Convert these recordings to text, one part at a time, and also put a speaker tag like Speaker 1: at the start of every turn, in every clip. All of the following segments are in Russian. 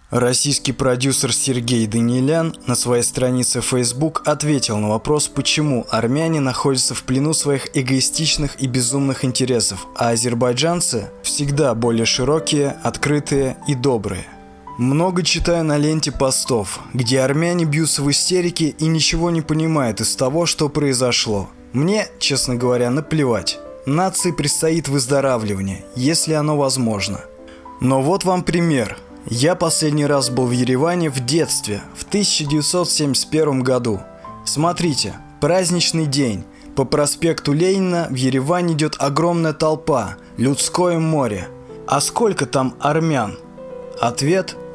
Speaker 1: Российский продюсер Сергей Данилян на своей странице Facebook ответил на вопрос, почему армяне находятся в плену своих эгоистичных и безумных интересов, а азербайджанцы всегда более широкие, открытые и добрые. Много читаю на ленте постов, где армяне бьются в истерике и ничего не понимают из того, что произошло. Мне, честно говоря, наплевать. Нации предстоит выздоравливание, если оно возможно. Но вот вам пример. Я последний раз был в Ереване в детстве, в 1971 году. Смотрите, праздничный день. По проспекту Ленина в Ереване идет огромная толпа, людское море. А сколько там армян? Ответ –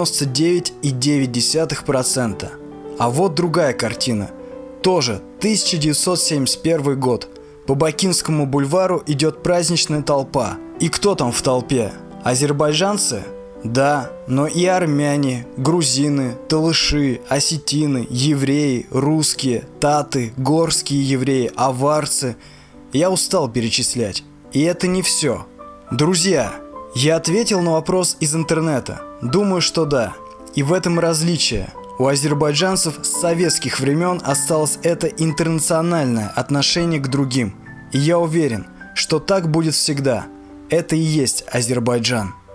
Speaker 1: 99,9%. А вот другая картина. Тоже 1971 год. По Бакинскому бульвару идет праздничная толпа. И кто там в толпе? Азербайджанцы? Да, но и армяне, грузины, талыши, осетины, евреи, русские, таты, горские евреи, аварцы. Я устал перечислять. И это не все. Друзья, я ответил на вопрос из интернета. Думаю, что да. И в этом различие. У азербайджанцев с советских времен осталось это интернациональное отношение к другим. И я уверен, что так будет всегда. Это и есть Азербайджан.